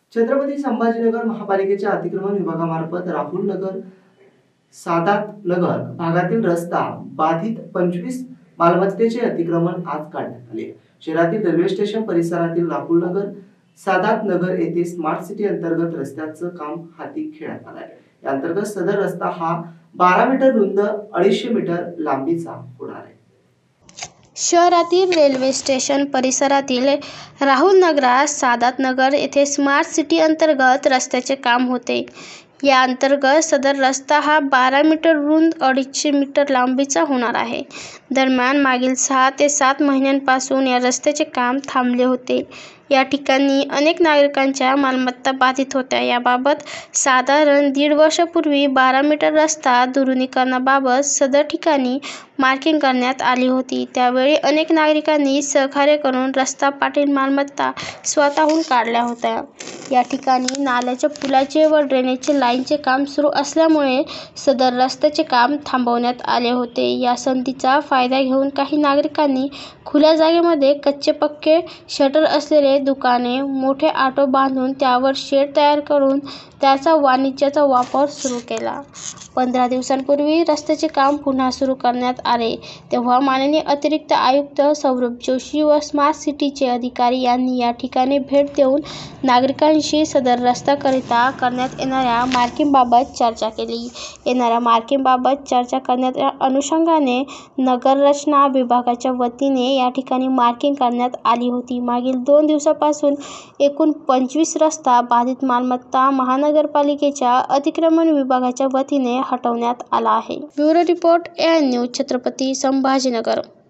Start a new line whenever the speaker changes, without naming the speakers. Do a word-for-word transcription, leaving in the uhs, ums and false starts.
छत्रपती संभाजीनगर महापालिकेच्या अतिक्रमण विभागामार्फत राहुल नगर, सादात नगर भागातील रस्ता बाधित पंचवीस मालमत्तेचे अतिक्रमण आज काढण्यात आले। शहरातील रेल्वे स्टेशन परिसरातील राहुल नगर, सादात नगर येथे स्मार्ट सिटी अंतर्गत रस्त्याचं काम हाती घेण्यात आलं आहे। या अंतर्गत सदर रस्ता हा बारा मीटर रुंद, अडीचशे मीटर लांबीचा होणार आहे।
शहरातील रेल्वे स्टेशन परिसरातील राहुल नगरात सादात नगर येथे स्मार्ट सिटी अंतर्गत रस्त्याचे काम होते। या अंतर्गत सदर रस्ता हा बारा मीटर रुंद, अडीचशे मीटर लांबीचा होणार आहे। दरम्यान मागील सहा ते सात महिन्यांपासून या रस्त्याचे काम थांबले होते। या ठिकाणी अनेक नागरिकांच्या मालमत्ता बाधित होत्या। याबाबत साधारण दीड वर्षापूर्वी बारा मीटर रस्ता दुरुस्तीकरणाबाबत सदर ठिकाणी मार्किंग करण्यात आली होती। त्यावेळी अनेक नागरिकांनी सहकार्य करून रस्ता पाटील मालमत्ता स्वतःहून काढल्या होत्या। या ठिकाणी नाल्याच्या पुलाचे व ड्रेनेजचे लाईनचे काम सुरू असल्यामुळे सदर रस्त्याचे काम थांबवण्यात आले होते। या संधीचा फायदा घेऊन काही नागरिकांनी खुल्या जागेमध्ये कच्चे पक्के शटर असलेले दुकाने, मोठे ऑटो बांधून त्यावर शेड तयार करून त्याचा वाणिज्याचा वापर सुरू केला। पंधरा दिवसांपूर्वी रस्त्याचे काम पुन्हा सुरू करण्यात आले, तेव्हा माननीय अतिरिक्त आयुक्त सौरभ जोशी व स्मार्ट सिटीचे अधिकारी यांनी या ठिकाणी भेट देऊन नागरिकांशी सदर रस्त्याकरिता करण्यात येणाऱ्या मार्किंगबाबत चर्चा केली। येणाऱ्या मार्किंगबाबत चर्चा करण्याच्या अनुषंगाने नगररचना विभागाच्या वतीने या ठिकाणी मार्किंग करण्यात आली होती। मागील दोन दिवसापासून एकूण पंचवीस रस्ता बाधित मालमत्ता महानगरपालिकेच्या अतिक्रमण विभागाच्या वतीने हटवण्यात आला आहे। Bureau report, AN news, Chhatrapati Sambhajinagar.